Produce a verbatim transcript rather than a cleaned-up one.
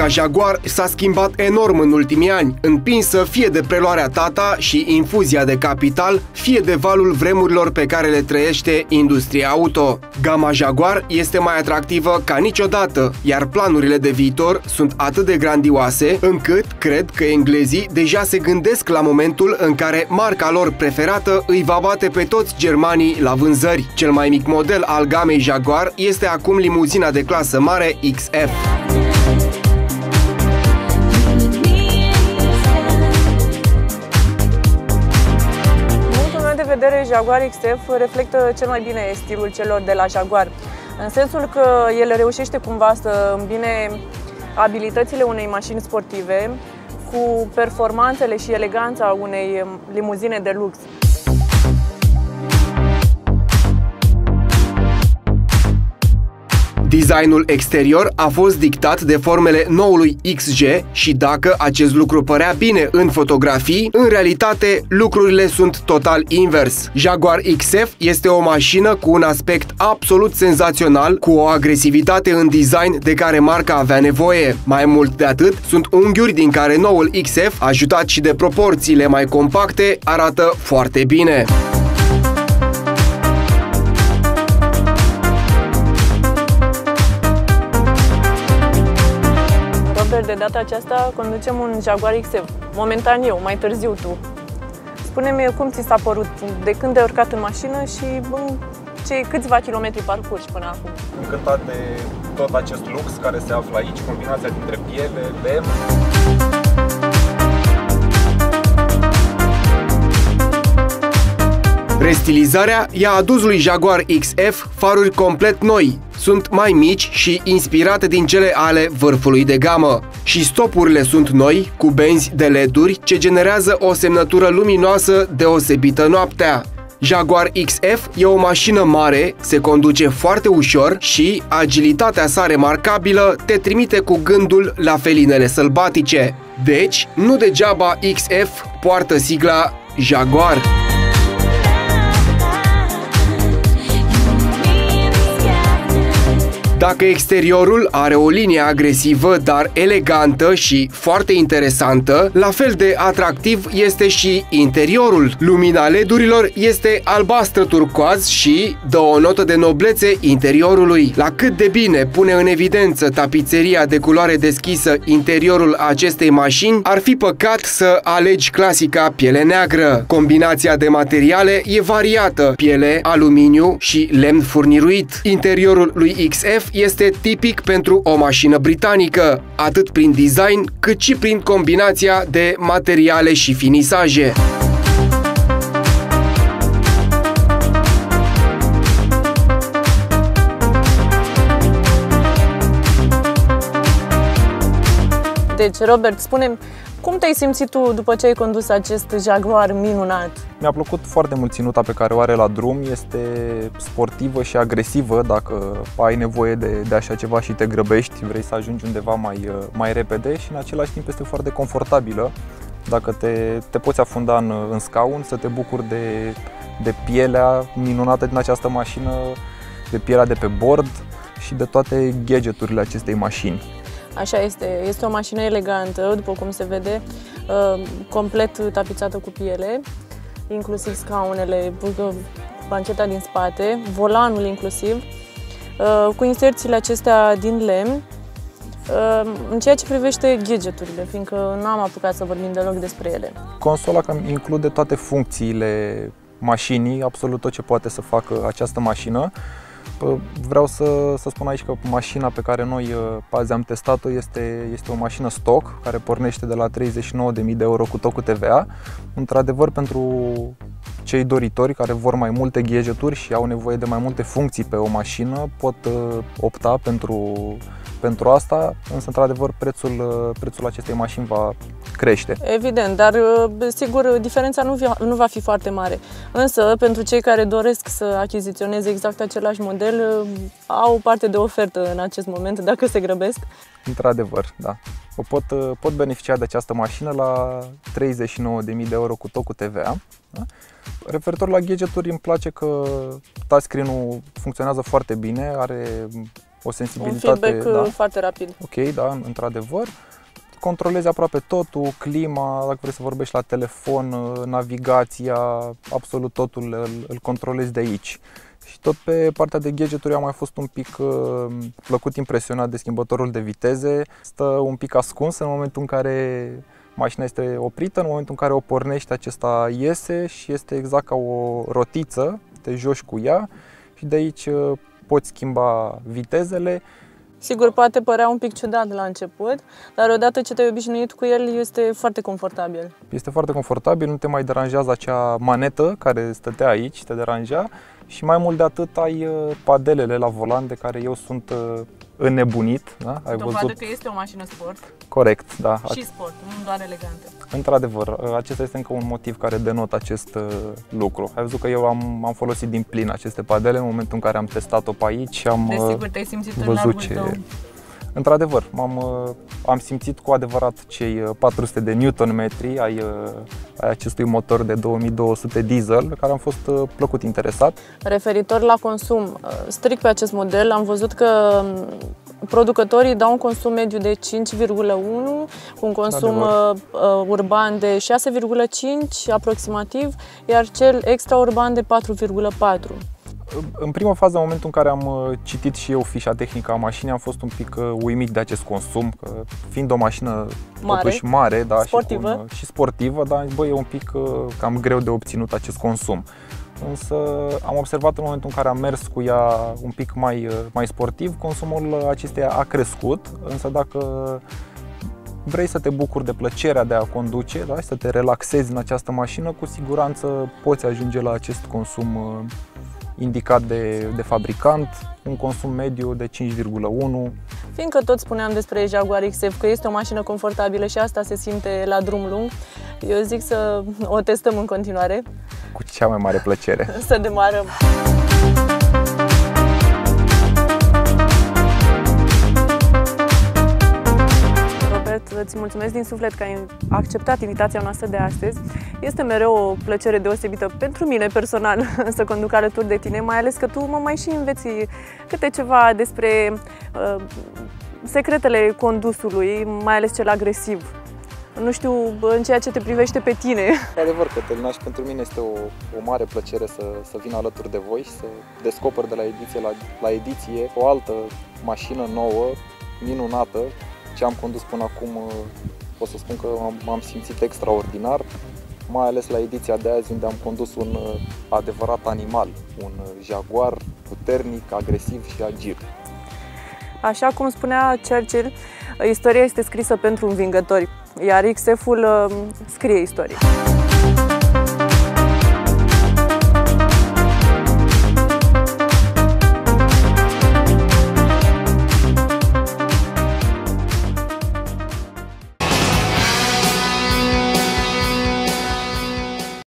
Jaguar s-a schimbat enorm în ultimii ani, împinsă fie de preluarea Tata și infuzia de capital, fie de valul vremurilor pe care le trăiește industria auto. Gama Jaguar este mai atractivă ca niciodată, iar planurile de viitor sunt atât de grandioase, încât cred că englezii deja se gândesc la momentul în care marca lor preferată îi va bate pe toți germanii la vânzări. Cel mai mic model al gamei Jaguar este acum limuzina de clasă mare X F. Vedere, Jaguar X F reflectă cel mai bine stilul celor de la Jaguar, în sensul că el reușește cumva să îmbine abilitățile unei mașini sportive cu performanțele și eleganța unei limuzine de lux. Designul exterior a fost dictat de formele noului X G și dacă acest lucru părea bine în fotografii, în realitate lucrurile sunt total invers. Jaguar X F este o mașină cu un aspect absolut senzațional, cu o agresivitate în design de care marca avea nevoie. Mai mult de atât, sunt unghiuri din care noul X F, ajutat și de proporțiile mai compacte, arată foarte bine. De data aceasta conducem un Jaguar X F. Momentan eu, mai târziu tu. Spune-mi cum ți s-a părut, de când ai urcat în mașină și bă, ce, câțiva kilometri parcurgi până acum? Încântat de tot acest lux care se află aici, combinația dintre piele, lemn. Restilizarea i-a adus lui Jaguar X F faruri complet noi. Sunt mai mici și inspirate din cele ale vârfului de gamă. Și stopurile sunt noi, cu benzi de L E D-uri, ce generează o semnătură luminoasă deosebită noaptea. Jaguar X F e o mașină mare, se conduce foarte ușor și agilitatea sa remarcabilă te trimite cu gândul la felinele sălbatice. Deci, nu degeaba X F poartă sigla Jaguar. Dacă exteriorul are o linie agresivă, dar elegantă și foarte interesantă, la fel de atractiv este și interiorul. Lumina L E D-urilor este albastră turcoaz și dă o notă de noblețe interiorului. La cât de bine pune în evidență tapiseria de culoare deschisă interiorul acestei mașini, ar fi păcat să alegi clasica piele neagră. Combinația de materiale e variată: piele, aluminiu și lemn furniruit. Interiorul lui X F este tipic pentru o mașină britanică, atât prin design, cât și prin combinația de materiale și finisaje. Deci, Robert, spune-mi, cum te-ai simțit tu după ce ai condus acest Jaguar minunat? Mi-a plăcut foarte mult ținuta pe care o are la drum, este sportivă și agresivă dacă ai nevoie de, de așa ceva și te grăbești, vrei să ajungi undeva mai, mai repede și în același timp este foarte confortabilă. Dacă te, te poți afunda în, în scaun, să te bucuri de, de pielea minunată din această mașină, de pielea de pe bord și de toate gadgeturile acestei mașini. Așa este, este o mașină elegantă, după cum se vede, complet tapizată cu piele, inclusiv scaunele, bancheta din spate, volanul inclusiv, cu inserțiile acestea din lemn. În ceea ce privește gadgeturile, fiindcă n-am apucat să vorbim deloc despre ele. Consola cam include toate funcțiile mașinii, absolut tot ce poate să facă această mașină. Vreau să, să spun aici că mașina pe care noi azi am testat-o este, este o mașină stock care pornește de la treizeci și nouă de mii de euro cu tot cu T V A. Într-adevăr, pentru cei doritori care vor mai multe gadgeturi și au nevoie de mai multe funcții pe o mașină pot opta pentru, pentru asta, însă într-adevăr prețul, prețul acestei mașini va crește. Evident, dar sigur diferența nu, nu va fi foarte mare. Însă pentru cei care doresc să achiziționeze exact același model, au parte de ofertă în acest moment dacă se grăbesc. Într-adevăr, da. O pot, pot beneficia de această mașină la treizeci și nouă de mii de euro cu tot cu T V A. Da? Referitor la gadgeturi, îmi place că touchscreen-ul funcționează foarte bine, are o sensibilitate. Un feedback da? foarte rapid. Ok, da, într-adevăr. Controlezi aproape totul, clima, dacă vrei să vorbești la telefon, navigația, absolut totul îl, îl controlezi de aici. Și tot pe partea de gadgeturi am mai fost un pic uh, plăcut impresionat de schimbătorul de viteze. Stă un pic ascuns în momentul în care mașina este oprită, în momentul în care o pornești, acesta iese și este exact ca o rotiță, te joci cu ea și de aici uh, poți schimba vitezele. Sigur, poate părea un pic ciudat la început, dar odată ce te-ai obișnuit cu el, este foarte confortabil. Este foarte confortabil, nu te mai deranjează acea manetă care stătea aici, te deranja și mai mult de atât ai padelele la volan de care eu sunt înnebunit. Da? Ai Dovadă văzut? că este o mașină sport. Corect, da. Și sport, nu doar elegantă. Într-adevăr, acesta este încă un motiv care denotă acest lucru. Ai văzut că eu am, am folosit din plin aceste padele în momentul în care am testat-o pe aici. Am Desigur, te-ai simțit în văzut largul ce... tău. Într-adevăr, am am simțit cu adevărat cei patru sute de newton-metri ai, ai acestui motor de două mii două sute diesel, pe care am fost plăcut interesat. Referitor la consum, strict pe acest model, am văzut că producătorii dau un consum mediu de cinci virgulă unu, un consum uh, urban de șase virgulă cinci aproximativ, iar cel extraurban de patru virgulă patru. În prima fază, în momentul în care am citit și eu fișa tehnică a mașinii, am fost un pic uimit de acest consum, că fiind o mașină mare, totuși mare, da, sportivă. Și, un, și sportivă, dar bă, e un pic cam greu de obținut acest consum. Însă am observat în momentul în care am mers cu ea un pic mai, mai sportiv, consumul acesteia a crescut, însă dacă vrei să te bucuri de plăcerea de a conduce, da, și să te relaxezi în această mașină, cu siguranță poți ajunge la acest consum indicat de, de fabricant, un consum mediu de cinci virgulă unu. Fiindcă tot spuneam despre Jaguar X F că este o mașină confortabilă și asta se simte la drum lung, eu zic să o testăm în continuare. Cu cea mai mare plăcere. Să demarăm! Îți mulțumesc din suflet că ai acceptat invitația noastră de astăzi. Este mereu o plăcere deosebită pentru mine personal să conduc alături de tine, mai ales că tu mă mai și înveți câte ceva despre uh, secretele condusului, mai ales cel agresiv. Nu știu, în ceea ce te privește pe tine. Adevăr, Cătălina, și pentru mine este o, o mare plăcere să, să vin alături de voi și să descoper de la ediție la, la ediție o altă mașină nouă, minunată. Ce am condus până acum, pot să spun că m-am simțit extraordinar, mai ales la ediția de azi, unde am condus un adevărat animal, un Jaguar puternic, agresiv și agil. Așa cum spunea Churchill, istoria este scrisă pentru învingători, iar X F-ul scrie istorie.